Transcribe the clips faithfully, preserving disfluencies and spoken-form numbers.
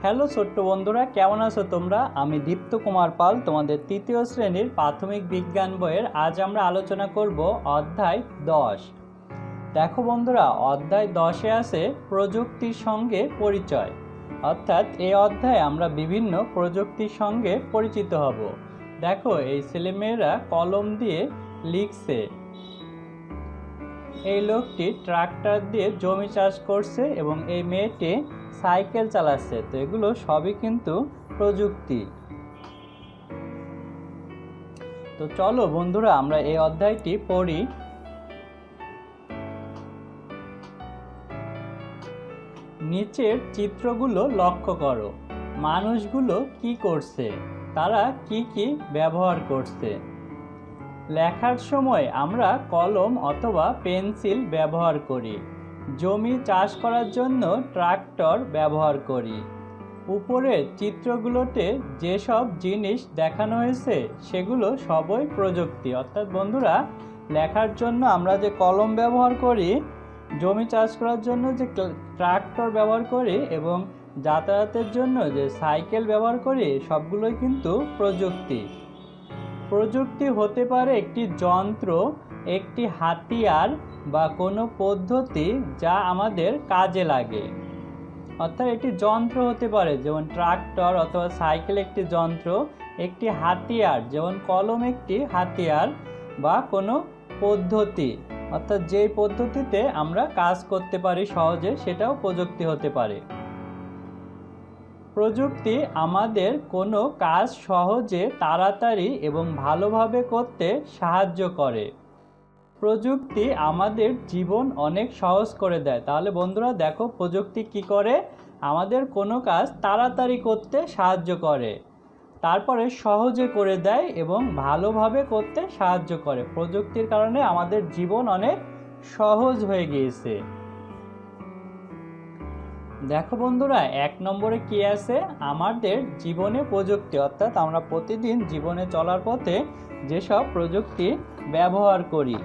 Hello ছোট্ট বন্ধুরা, কেমন আছো তোমরা? আমি দীপ্ত কুমার পাল, তোমাদের তৃতীয় শ্রেণীর প্রাথমিক বিজ্ঞান বইয়ের। আজ আমরা আলোচনা করব অধ্যায় দশ। দেখো বন্ধুরা, অধ্যায় দশে আছে প্রযুক্তির সঙ্গে পরিচয়। অর্থাৎ এই অধ্যায়ে আমরা বিভিন্ন প্রযুক্তির সঙ্গে পরিচিত হব। দেখো, এই ছেলেমেয়েরা কলম দিয়ে লিখছে। এই লোকটি ট্রাক্টর দিয়ে জমি চাষ করছে এবং এই মেয়েটি সাইকেল চালাচ্ছে। তো এগুলো সবই কিন্তু প্রযুক্তি। তো চলো বন্ধুরা, আমরা এই অধ্যায়টি পড়ি। নিচের চিত্রগুলো লক্ষ্য করো। মানুষগুলো কি করছে, তারা কি কি ব্যবহার করছে। লেখার সময় আমরা কলম অথবা পেন্সিল ব্যবহার করি। জমি চাষ করার জন্য ট্রাক্টর ব্যবহার করি। উপরের চিত্রগুলোতে যেসব জিনিস দেখানো হয়েছে সেগুলো সবই প্রযুক্তি। অর্থাৎ বন্ধুরা, লেখার জন্য আমরা যে কলম ব্যবহার করি, জমি চাষ করার জন্য যে ট্রাক্টর ব্যবহার করি এবং যাতায়াতের জন্য যে সাইকেল ব্যবহার করি, সবগুলোই কিন্তু প্রযুক্তি। প্রযুক্তি হতে পারে একটি যন্ত্র, একটি হাতিয়ার বা কোনো পদ্ধতি যা আমাদের কাজে লাগে। অর্থাৎ একটি যন্ত্র হতে পারে, যেমন ট্রাক্টর অথবা সাইকেল একটি যন্ত্র। একটি হাতিয়ার, যেমন কলম একটি হাতিয়ার বা কোনো পদ্ধতি, অর্থাৎ যেই পদ্ধতিতে আমরা কাজ করতে পারি সহজে, সেটাও প্রযুক্তি হতে পারে। প্রযুক্তি আমাদের কোনো কাজ সহজে, তাড়াতাড়ি এবং ভালোভাবে করতে সাহায্য করে। প্রযুক্তি আমাদের জীবন অনেক সহজ করে দেয়। তাহলে বন্ধুরা দেখো, প্রযুক্তি কি করে? আমাদের কোনো কাজ তাড়াতাড়ি করতে সাহায্য করে, তারপরে সহজে করে দেয় এবং ভালোভাবে করতে সাহায্য করে। প্রযুক্তির কারণে আমাদের জীবন অনেক সহজ হয়ে গিয়েছে। দেখো বন্ধুরা, এক নম্বরে কি আছে? আমাদের জীবনে প্রযুক্তি, অর্থাৎ আমরা প্রতিদিন জীবনে চলার পথে যেসব প্রযুক্তি ব্যবহার করি।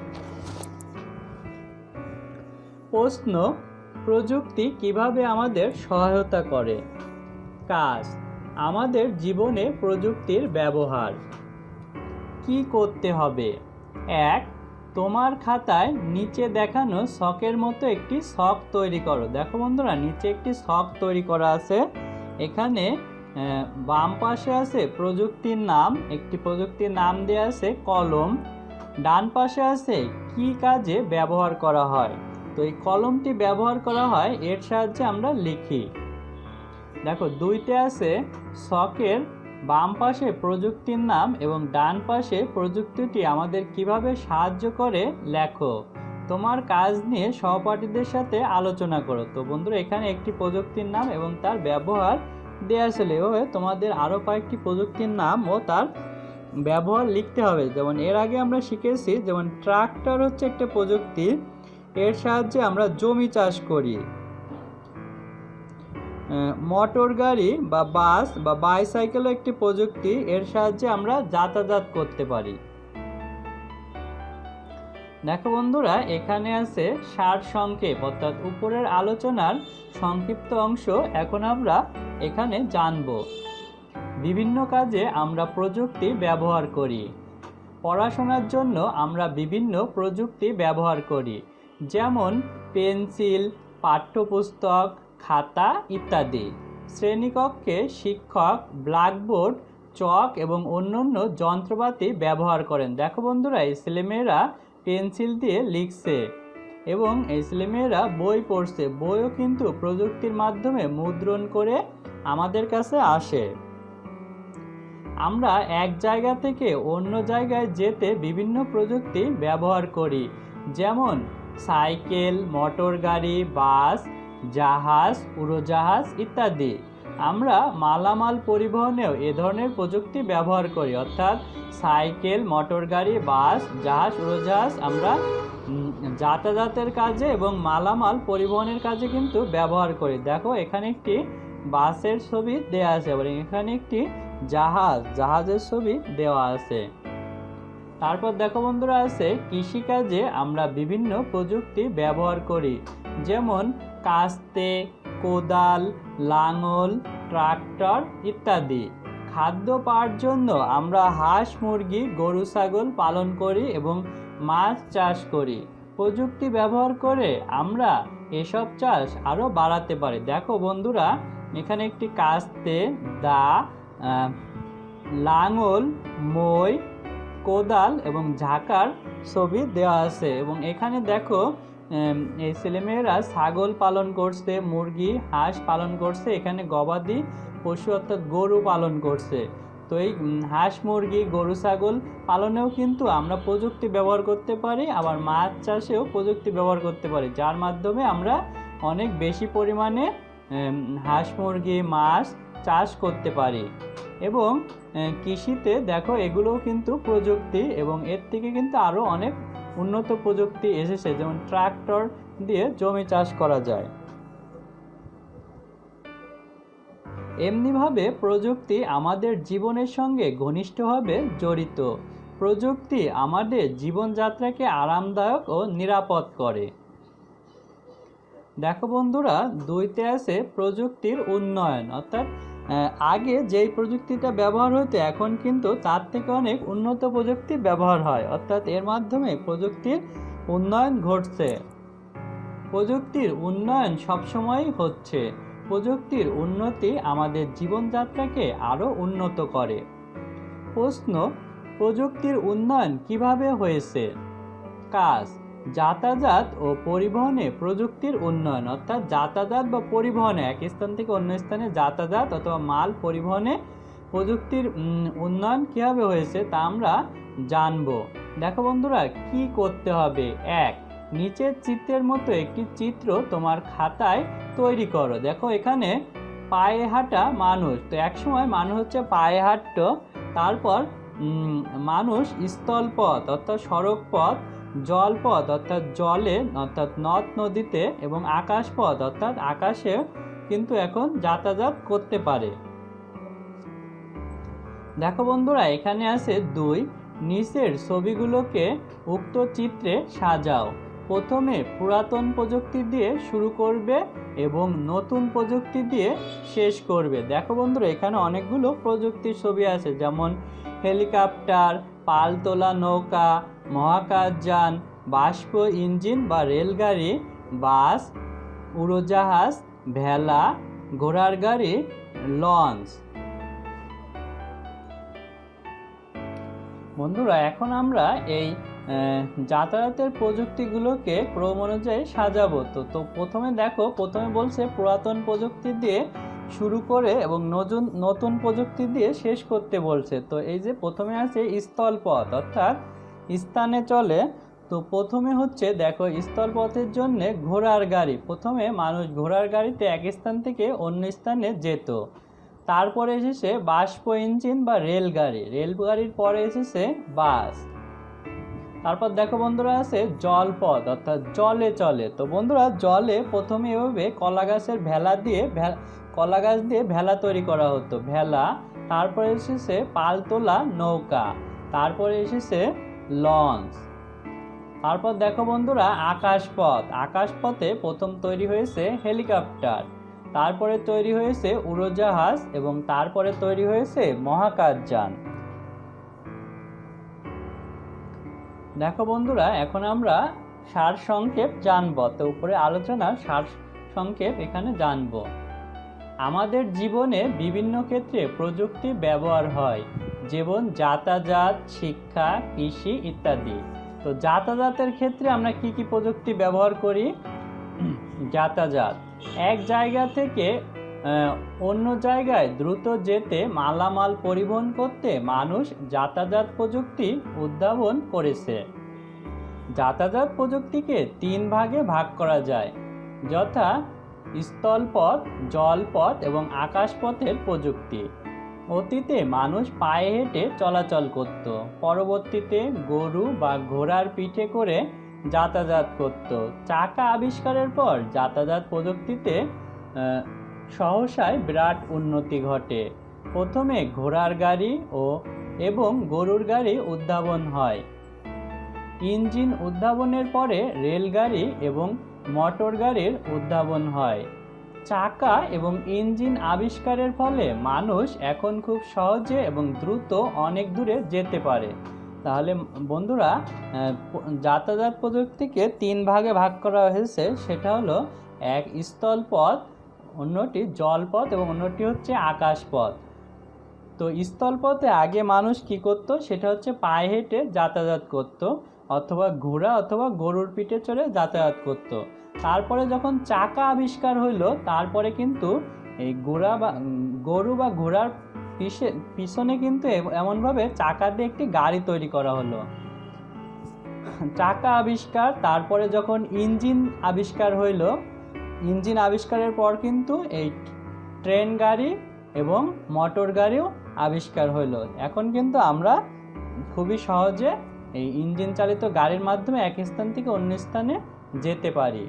প্রশ্ন: প্রযুক্তি কিভাবে আমাদের সহায়তা করে? কাজ: আমাদের জীবনে প্রযুক্তির ব্যবহার। কি করতে হবে? এক, তোমার খাতায় নিচে দেখানো ছকের মতো একটি ছক তৈরি করো। দেখো বন্ধুরা, নিচে একটি ছক তৈরি করা আছে। এখানে বাম পাশে আছে প্রযুক্তির নাম, একটি প্রযুক্তির নাম দেওয়া আছে কলম। ডান পাশে আছে কি কাজে ব্যবহার করা হয়। তো এই কলমটি ব্যবহার করা হয়, এর সাহায্যে আমরা লিখি। দেখো, দুইতে আছে ছকের বাম পাশে প্রযুক্তির নাম এবং ডান পাশে প্রযুক্তিটি আমাদের কিভাবে সাহায্য করে লেখো। তোমার কাজ নিয়ে সহপাঠীদের সাথে আলোচনা করো। তো বন্ধুরা, এখানে একটি প্রযুক্তির নাম এবং তার ব্যবহার দেওয়া ছিল। এভাবে তোমাদের আরও কয়েকটি প্রযুক্তির নাম ও তার ব্যবহার লিখতে হবে। যেমন এর আগে আমরা শিখেছি, যেমন ট্রাক্টর হচ্ছে একটা প্রযুক্তি, এর সাহায্যে আমরা জমি চাষ করি। মোটর গাড়ি বা বাস বা বাইসাইকেলও একটি প্রযুক্তি, এর সাহায্যে আমরা যাতায়াত করতে পারি। দেখো বন্ধুরা, এখানে আছে সার সংক্ষেপ, অর্থাৎ উপরের আলোচনার সংক্ষিপ্ত অংশ এখন আমরা এখানে জানব। বিভিন্ন কাজে আমরা প্রযুক্তি ব্যবহার করি। পড়াশোনার জন্য আমরা বিভিন্ন প্রযুক্তি ব্যবহার করি, যেমন পেন্সিল, পাঠ্যপুস্তক, খাতা ইত্যাদি। শ্রেণীকক্ষে শিক্ষক ব্ল্যাকবোর্ড, চক এবং অন্যান্য যন্ত্রপাতি ব্যবহার করেন। দেখো বন্ধুরা, এই ছেলেমেয়েরা পেন্সিল দিয়ে লিখছে এবং এই ছেলেমেয়েরা বই পড়ছে। বইও কিন্তু প্রযুক্তির মাধ্যমে মুদ্রণ করে আমাদের কাছে আসে। আমরা এক জায়গা থেকে অন্য জায়গায় যেতে বিভিন্ন প্রযুক্তি ব্যবহার করি, যেমন সাইকেল, মোটর গাড়ি, বাস, জাহাজ, উড়োজাহাজ ইত্যাদি। আমরা মালামাল পরিবহনেও এ ধরনের প্রযুক্তি ব্যবহার করি। অর্থাৎ সাইকেল, মোটর গাড়ি, বাস, জাহাজ, উড়োজাহাজ আমরা যাতায়াতের কাজে এবং মালামাল পরিবহনের কাজে কিন্তু ব্যবহার করি। দেখো, এখানে একটি বাসের ছবি দেওয়া আছে এবং এখানে একটি জাহাজ জাহাজের ছবি দেওয়া আছে। তারপর দেখো বন্ধুরা, আছে কৃষিকাজে আমরা বিভিন্ন প্রযুক্তি ব্যবহার করি, যেমন কাস্তে, কোদাল, লাঙল, ট্রাক্টর ইত্যাদি। খাদ্য পাওয়ার জন্য আমরা হাঁস মুরগি গরু ছাগল পালন করি এবং মাছ চাষ করি। প্রযুক্তি ব্যবহার করে আমরা এসব চাষ আরও বাড়াতে পারি। দেখো বন্ধুরা, এখানে একটি কাস্তে, দা, লাঙল, মই, কোদাল এবং ঝাঁকার ছবি দেওয়া আছে এবং এখানে দেখো এই ছেলেমেয়েরা ছাগল পালন করছে, মুরগি হাঁস পালন করছে, এখানে গবাদি পশু অর্থাৎ গরু পালন করছে। তো এই হাঁস মুরগি গরু ছাগল পালনেও কিন্তু আমরা প্রযুক্তি ব্যবহার করতে পারি, আবার মাছ চাষেও প্রযুক্তি ব্যবহার করতে পারি, যার মাধ্যমে আমরা অনেক বেশি পরিমাণে হাঁস মুরগি মাছ চাষ করতে পারি। এবং কৃষিতে দেখো এগুলোও কিন্তু প্রযুক্তি এবং এর থেকে কিন্তু আরও অনেক উন্নত প্রযুক্তি এসেছে, যেমন ট্রাক্টর দিয়ে জমি চাষ করা যায়। এমনিভাবে প্রযুক্তি আমাদের জীবনের সঙ্গে ঘনিষ্ঠভাবে জড়িত। প্রযুক্তি আমাদের জীবনযাত্রাকে আরামদায়ক ও নিরাপদ করে। দেখো বন্ধুরা, দুইতে আছে প্রযুক্তির উন্নয়ন, অর্থাৎ আগে যেই প্রযুক্তিটা ব্যবহার হতো এখন কিন্তু তার থেকে অনেক উন্নত প্রযুক্তি ব্যবহার হয়, অর্থাৎ এর মাধ্যমে প্রযুক্তির উন্নয়ন ঘটছে। প্রযুক্তির উন্নয়ন সবসময় হচ্ছে। প্রযুক্তির উন্নতি আমাদের জীবনযাত্রাকে আরও উন্নত করে। প্রশ্ন, প্রযুক্তির উন্নয়ন কিভাবে হয়েছে? কাজ, যাতায়াত ও পরিবহনে প্রযুক্তির উন্নয়ন, অর্থাৎ যাতায়াত বা পরিবহনে এক স্থান থেকে অন্য স্থানে যাতায়াত অথবা মাল পরিবহনে প্রযুক্তির উন্নয়ন কীভাবে হয়েছে তা আমরা জানব। দেখো বন্ধুরা, কি করতে হবে? এক, নিচের চিত্রের মতো একটি চিত্র তোমার খাতায় তৈরি করো। দেখো এখানে পায়ে হাঁটা মানুষ, তো একসময় মানুষ হচ্ছে পায়ে হাঁটতো, তারপর মানুষ স্থলপথ অর্থাৎ সড়ক পথ, জলপথ অর্থাৎ জলে অর্থাৎ নদ নদীতে এবং আকাশপথ অর্থাৎ আকাশে কিন্তু এখন যাতায়াত করতে পারে। দেখো বন্ধুরা, এখানে আছে দুই, নিচের ছবিগুলোকে উক্ত চিত্রে সাজাও। প্রথমে পুরাতন প্রযুক্তি দিয়ে শুরু করবে এবং নতুন প্রযুক্তি দিয়ে শেষ করবে। দেখো বন্ধুরা, এখানে অনেকগুলো প্রযুক্তির ছবি আছে, যেমন হেলিকপ্টার, পালতোলা নৌকা, মহাকাশযান, বাষ্প ইঞ্জিন বা রেলগাড়ি, বাস, উড়োজাহাজ, ভেলা, ঘোড়ার গাড়ি, লঞ্চ। বন্ধুরা, এখন আমরা এই যাতায়াতের প্রযুক্তিগুলোকে ক্রম অনুযায়ী সাজাবো। তো তো প্রথমে দেখো, প্রথমে বলছে পুরাতন প্রযুক্তি দিয়ে শুরু করে এবং নতুন নতুন প্রযুক্তি দিয়ে শেষ করতে বলছে। তো এই যে প্রথমে আছে স্থলপথ অর্থাৎ স্থানে চলে। তো প্রথমে হচ্ছে দেখো স্থলপথের জন্য ঘোড়ার গাড়ি, প্রথমে মানুষ ঘোড়ার গাড়িতে এক স্থান থেকে অন্য স্থানে যেত। তারপরে এসেছে বাষ্প ইঞ্জিন বা রেলগাড়ি, রেলগাড়ির পরে এসেছে বাস। তারপর দেখো বন্ধুরা আছে জলপথ অর্থাৎ জলে চলে। তো বন্ধুরা, জলে প্রথমে এভাবে কলা গাছের ভেলা দিয়ে কলা গাছ দিয়ে ভেলা তৈরি করা হতো, ভেলা। তারপরে এসেছে পালতোলা নৌকা, তারপরে এসেছে লঞ্চ। তারপর দেখো বন্ধুরা আকাশপথ, আকাশপথে প্রথম তৈরি হয়েছে হেলিকপ্টার, তারপরে তৈরি হয়েছে উড়োজাহাজ এবং তারপরে তৈরি হয়েছে মহাকাশযান। দেখো বন্ধুরা, এখন আমরা সার সংক্ষেপ জানব। তো উপরে আলোচনার সার সংক্ষেপ এখানে জানব। আমাদের জীবনে বিভিন্ন ক্ষেত্রে প্রযুক্তি ব্যবহার হয়, যেমন যাতায়াত, শিক্ষা, কৃষি ইত্যাদি। তো যাতায়াতের ক্ষেত্রে আমরা কি কি প্রযুক্তি ব্যবহার করি? যাতায়াত, এক জায়গা থেকে অন্য জায়গায় দ্রুত যেতে মালামাল পরিবহন করতে মানুষ যাতায়াত প্রযুক্তি উদ্ভাবন করেছে। যাতায়াত প্রযুক্তিকে তিন ভাগে ভাগ করা যায়, যথা স্থলপথ, জলপথ এবং আকাশপথের প্রযুক্তি। অতীতে মানুষ পায়ে হেঁটে চলাচল করত, পরবর্তীতে গরু বা ঘোড়ার পিঠে করে যাতায়াত করত। চাকা আবিষ্কারের পর যাতায়াত প্রযুক্তিতে সহসায় বিরাট উন্নতি ঘটে। প্রথমে ঘোড়ার গাড়ি ও এবং গরুর গাড়ি উদ্ভাবন হয়। ইঞ্জিন উদ্ভাবনের পরে রেলগাড়ি এবং মোটর গাড়ির উদ্ভাবন হয়। চাকা এবং ইঞ্জিন আবিষ্কারের ফলে মানুষ এখন খুব সহজে এবং দ্রুত অনেক দূরে যেতে পারে। তাহলে বন্ধুরা, যাতায়াত প্রযুক্তিকে তিন ভাগে ভাগ করা হয়েছে। সেটা হলো এক স্থলপথ, অন্যটি জলপথ এবং অন্যটি হচ্ছে আকাশপথ। তো স্থলপথে আগে মানুষ কি করত, সেটা হচ্ছে পায়ে হেঁটে যাতায়াত করত, অথবা ঘোড়া অথবা গরুর পিঠে চড়ে যাতায়াত করত। তারপরে যখন চাকা আবিষ্কার হইল, তারপরে কিন্তু এই ঘোড়া বা গরু বা ঘোড়ার পিছে পিছনে কিন্তু এমনভাবে চাকা দিয়ে একটি গাড়ি তৈরি করা হলো। চাকা আবিষ্কার, তারপরে যখন ইঞ্জিন আবিষ্কার হইল, ইঞ্জিন আবিষ্কারের পর কিন্তু এই ট্রেন গাড়ি এবং মোটর গাড়িও আবিষ্কার হইল। এখন কিন্তু আমরা খুবই সহজে এই ইঞ্জিন চালিত গাড়ির মাধ্যমে এক স্থান থেকে অন্য স্থানে যেতে পারি।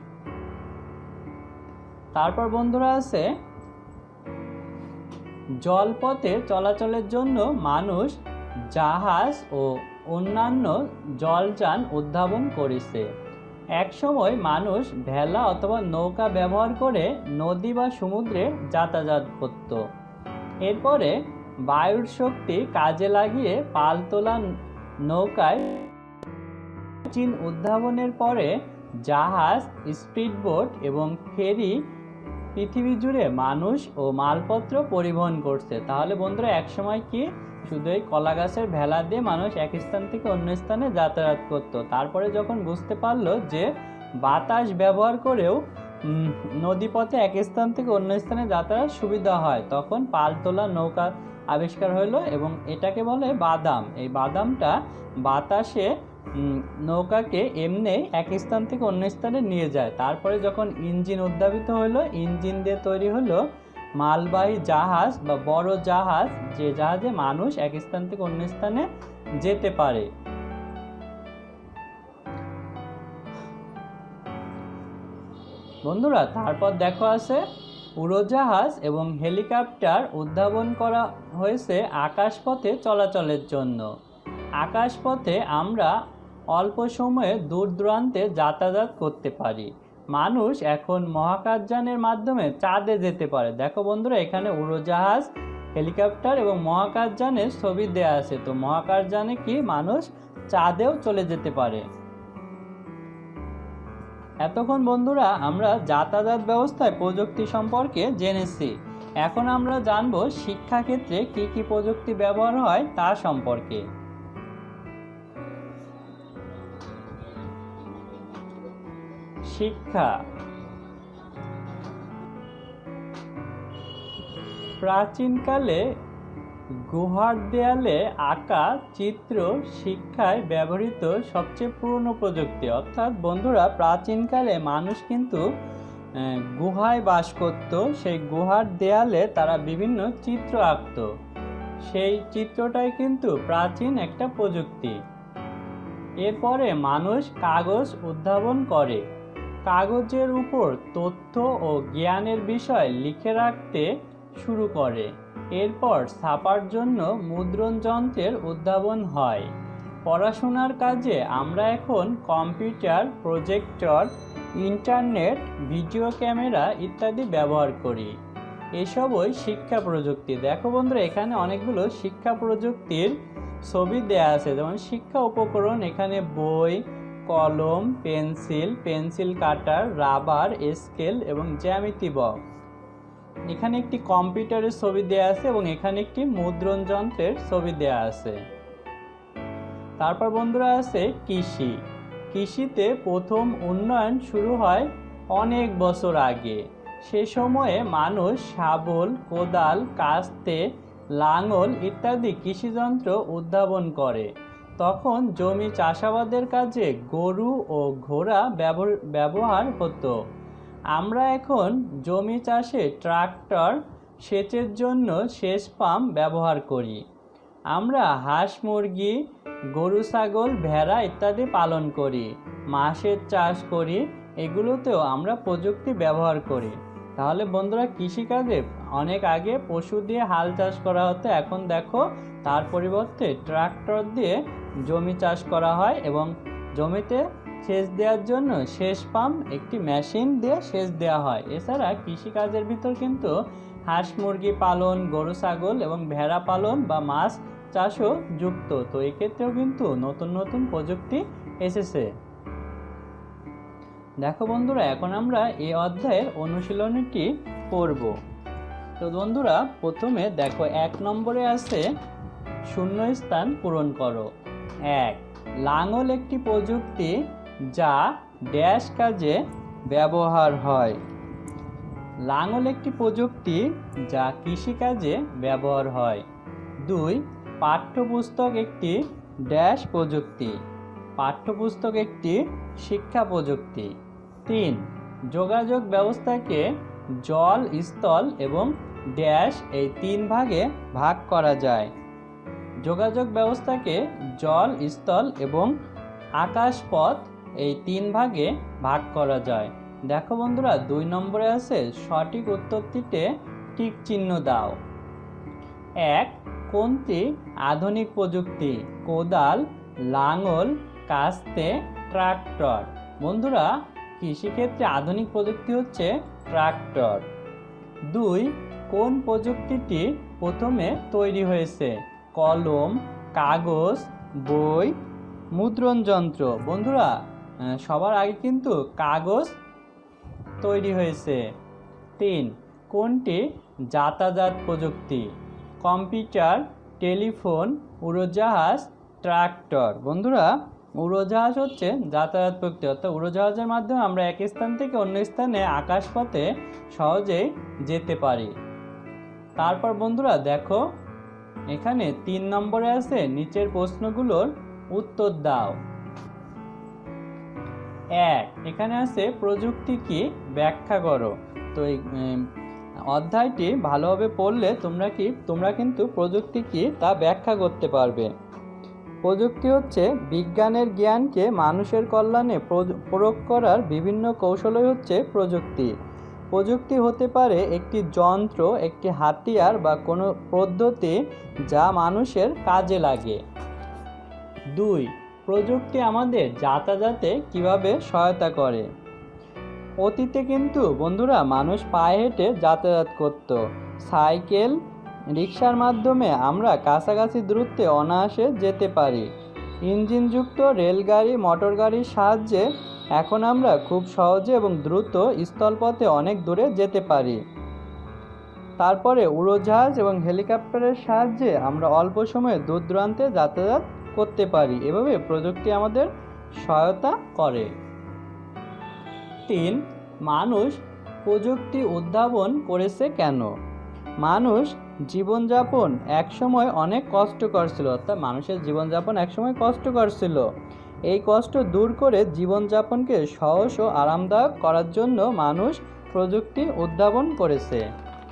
তারপর বন্ধুরা আছে জলপথে চলাচলের জন্য মানুষ জাহাজ ও অন্যান্য জলযান উদ্ভাবন করেছে। একসময় মানুষ ভেলা অথবা নৌকা ব্যবহার করে নদী বা সমুদ্রে যাতায়াত করত। এরপরে বায়ুর শক্তি কাজে লাগিয়ে পালতোলা নৌকায় চীন উদ্ভাবনের পরে জাহাজ, স্পিডবোট এবং ফেরি পৃথিবী জুড়ে মানুষ ও মালপত্র পরিবহন করছে। তাহলে বন্ধুরা, একসময় কি শুধু এই কলা গাছের ভেলা দিয়ে মানুষ এক স্থান থেকে অন্য স্থানে যাতায়াত করত। তারপরে যখন বুঝতে পারলো যে বাতাস ব্যবহার করেও নদীপথে এক স্থান থেকে অন্য স্থানে যাতায়াত সুবিধা হয়, তখন পালতোলা নৌকা আবিষ্কার হলো এবং এটাকে বলে বাদাম। এই বাদামটা বাতাসে নৌকাকে এমনি এক স্থান থেকে অন্য স্থানে নিয়ে যায়। তারপরে যখন ইঞ্জিন উদ্ভাবিত হলো, ইঞ্জিন দিয়ে তৈরি হলো মালবাহী জাহাজ বা বড় জাহাজ, যে জাহাজে মানুষ এক স্থান থেকে অন্য স্থানে যেতে পারে। বন্ধুরা, তারপর দেখো আছে উড়োজাহাজ এবং হেলিকপ্টার উদ্ভাবন করা হয়েছে আকাশপথে চলাচলের জন্য। আকাশপথে আমরা অল্প সময়ে দূর দূরান্তে যাতায়াত করতে পারি। মানুষ এখন মহাকাশযানের মাধ্যমে চাঁদে যেতে পারে। দেখো বন্ধুরা, এখানে উড়োজাহাজ, হেলিকপ্টার এবং মহাকাশযানের ছবি দেয়া আছে। তো মহাকাশযানে কি মানুষ চাঁদেও চলে যেতে পারে। এতক্ষণ বন্ধুরা আমরা যাতায়াত ব্যবস্থায় প্রযুক্তি সম্পর্কে জেনেছি। এখন আমরা জানব শিক্ষাক্ষেত্রে কি কি প্রযুক্তি ব্যবহার হয় তা সম্পর্কে। শিক্ষা। প্রাচীনকালে গুহার দেয়ালে আঁকা চিত্র শিক্ষায় ব্যবহৃত সবচেয়ে পুরনো প্রযুক্তি। অর্থাৎ বন্ধুরা, প্রাচীনকালে মানুষ কিন্তু গুহায় বাস করত। সেই গুহার দেয়ালে তারা বিভিন্ন চিত্র আঁকত। সেই চিত্রটাই কিন্তু প্রাচীন একটা প্রযুক্তি। এরপরে মানুষ কাগজ উদ্ভাবন করে। কাগজের উপর তথ্য ও জ্ঞানের বিষয় লিখে রাখতে শুরু করে। এরপর ছাপার জন্য মুদ্রণ যন্ত্রের উদ্ভাবন হয়। পড়াশোনার কাজে আমরা এখন computer, projector, internet, video camera ইত্যাদি ব্যবহার করি। এসবই শিক্ষা প্রযুক্তি। দেখো বন্ধুরা, এখানে অনেকগুলো শিক্ষা প্রযুক্তির ছবি দেয়া আছে। যেমন শিক্ষা উপকরণ, এখানে বই, কলম, pencil, pencil cutter, rubber, scale এবং জ্যামিতি বক্স। এখানে একটি কম্পিউটারের ছবি দেয়া আছে এবং এখানে একটি মুদ্রণ যন্ত্রের ছবি দেয়া আছে। তারপর বন্ধুরা আছে কৃষি। কৃষিতে প্রথম উন্নয়ন শুরু হয় অনেক বছর আগে। সে সময়ে মানুষ শাবল, কোদাল, কাস্তে, লাঙল ইত্যাদি কৃষিযন্ত্র উদ্ভাবন করে। তখন জমি চাষাবাদের কাজে গরু ও ঘোড়া ব্যবহার হতো। আমরা এখন জমি চাষে ট্রাক্টর, সেচের জন্য সেচ পাম্প ব্যবহার করি। আমরা হাঁস, মুরগি, গরু, ছাগল, ভেড়া ইত্যাদি পালন করি। মাছের চাষ করি। এগুলোতেও আমরা প্রযুক্তি ব্যবহার করি। তাহলে বন্ধুরা, কৃষিকাজে অনেক আগে পশু দিয়ে হাল চাষ করা হতো। এখন দেখো তার পরিবর্তে ট্রাক্টর দিয়ে জমি চাষ করা হয় এবং জমিতে সেচ দেওয়ার জন্য সেচ পাম্প একটি মেশিন দিয়ে সেচ দেওয়া হয়। এছাড়া কৃষিকাজের ভিতর কিন্তু হাঁস মুরগি পালন, গরু ছাগল এবং ভেড়া পালন বা মাছ চাষও যুক্ত। তো এক্ষেত্রেও কিন্তু নতুন নতুন প্রযুক্তি এসেছে। দেখো বন্ধুরা, এখন আমরা এই অধ্যায়ের অনুশীলনীটি পড়ব। তো বন্ধুরা, প্রথমে দেখো এক নম্বরে আছে শূন্যস্থান পূরণ করো। এক, লাঙল একটি প্রযুক্তি যা ড্যাশ কাজে ব্যবহার হয়। লাঙল একটি প্রযুক্তি যা কৃষিকাজে ব্যবহার হয়। দুই, পাঠ্যপুস্তক একটি ড্যাশ প্রযুক্তি। পাঠ্যপুস্তক একটি শিক্ষা প্রযুক্তি। তিন, যোগাযোগ ব্যবস্থাকে জল, স্থল এবং ড্যাশ এই তিন ভাগে ভাগ করা যায়। যোগাযোগ ব্যবস্থাকে জল, স্থল এবং আকাশপথ এই তিন ভাগে ভাগ করা যায়। দেখো বন্ধুরা, দুই নম্বরে আছে সঠিক উত্তরটিতে টিক চিহ্ন দাও। এক, কোনটি আধুনিক প্রযুক্তি? কোদাল, লাঙল, কাস্তে, ট্রাক্টর। বন্ধুরা, কৃষিক্ষেত্রে আধুনিক প্রযুক্তি হচ্ছে ট্রাক্টর। দুই, কোন প্রযুক্তিটি প্রথমে তৈরি হয়েছে? কলম, কাগজ, বই, মুদ্রণ যন্ত্র। বন্ধুরা, সবার আগে কিন্তু কাগজ তৈরি হয়েছে। তিন, কোনটি যাতায়াত প্রযুক্তি? কম্পিউটার, টেলিফোন, উড়োজাহাজ, ট্রাক্টর। বন্ধুরা, উড়োজাহাজ হচ্ছে যাতায়াত প্রযুক্তি, অর্থাৎ উড়োজাহাজের মাধ্যমে আমরা এক স্থান থেকে অন্য স্থানে আকাশপথে সহজেই যেতে পারি। তারপর বন্ধুরা দেখো, এখানে তিন নম্বরে আছে নিচের প্রশ্নগুলোর উত্তর দাও। এক, এখানে আছে প্রযুক্তি কি ব্যাখ্যা করো। তো এই অধ্যায়টি ভালোভাবে পড়লে তোমরা কি তোমরা কিন্তু প্রযুক্তি কি তা ব্যাখ্যা করতে পারবে। প্রযুক্তি হচ্ছে বিজ্ঞানের জ্ঞানকে মানুষের কল্যাণে প্রয়োগ করার বিভিন্ন কৌশলই হচ্ছে প্রযুক্তি। প্রযুক্তি হতে পারে একটি যন্ত্র, একটি হাতিয়ার বা কোনো পদ্ধতি যা মানুষের কাজে লাগে। দুই, প্রযুক্তি আমাদের যাতায়াতে কিভাবে সহায়তা করে? অতীতে কিন্তু বন্ধুরা মানুষ পায়ে হেঁটে যাতায়াত করত। সাইকেল, রিক্সার মাধ্যমে আমরা কাছাকাছি দূরত্বে অনায়াসে যেতে পারি। ইঞ্জিনযুক্ত রেলগাড়ি, মোটর গাড়ির সাহায্যে এখন আমরা খুব সহজে এবং দ্রুত স্থলপথে অনেক দূরে যেতে পারি। তারপরে উড়োজাহাজ এবং হেলিকপ্টারের সাহায্যে আমরা অল্প সময়ে দূর দূরান্তে যাতায়াত করতে পারি। এভাবে প্রযুক্তি আমাদের সহায়তা করে। তিন, মানুষ প্রযুক্তি উদ্ভাবন করেছে কেন? মানুষ জীবনযাপন একসময় অনেক কষ্টকর ছিল, অর্থাৎ মানুষের জীবনযাপন একসময় কষ্টকর ছিল। এই কষ্ট দূর করে জীবনযাপনকে সহজ ও আরামদায়ক করার জন্য মানুষ প্রযুক্তি উদ্ভাবন করেছে।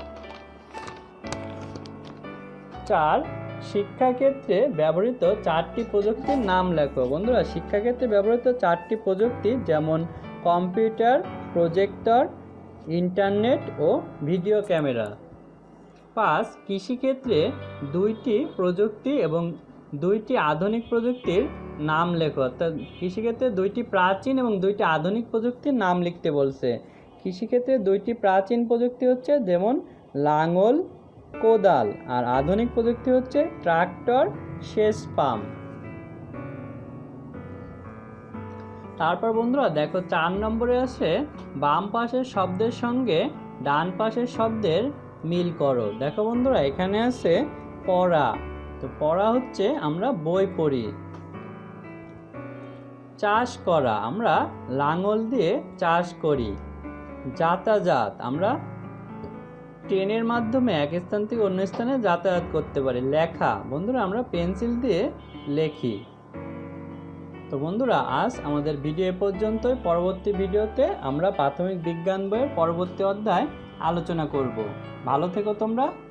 চার, শিক্ষাক্ষেত্রে ব্যবহৃত চারটি প্রযুক্তির নাম লেখো। বন্ধুরা, শিক্ষাক্ষেত্রে ব্যবহৃত চারটি প্রযুক্তি যেমন কম্পিউটার, প্রজেক্টর, ইন্টারনেট ও ভিডিও ক্যামেরা। পাঁচ, কৃষিক্ষেত্রে দুইটি প্রযুক্তি এবং দুইটি আধুনিক প্রযুক্তির নাম লেখো। অর্থাৎ কৃষিক্ষেত্রে দুইটি প্রাচীন এবং দুইটি আধুনিক প্রযুক্তির নাম লিখতে বলছে। কৃষিক্ষেত্রে দুইটি প্রাচীন প্রযুক্তি হচ্ছে যেমন লাঙল, কোদাল, আর আধুনিক প্রযুক্তি হচ্ছে ট্রাক্টর, সেচ পাম্প। তারপর বন্ধুরা দেখো, চার নম্বরে আছে বাম পাশের শব্দের সঙ্গে ডান পাশের শব্দের মিল করো। দেখো বন্ধুরা, এখানে আছে পড়া। তো পড়া হচ্ছে আমরা বই পড়ি। চাষ করা, আমরা লাঙল দিয়ে চাষ করি। যাতায়াত, আমরা ট্রেনের মাধ্যমে এক স্থান থেকে অন্য স্থানে যাতায়াত করতে পারি। লেখা, বন্ধুরা আমরা পেন্সিল দিয়ে লেখি। তো বন্ধুরা, আজ আমাদের ভিডিও এ পর্যন্তই। পরবর্তী ভিডিওতে আমরা প্রাথমিক বিজ্ঞান বইয়ের পরবর্তী অধ্যায় আলোচনা করব। ভালো থেকো তোমরা।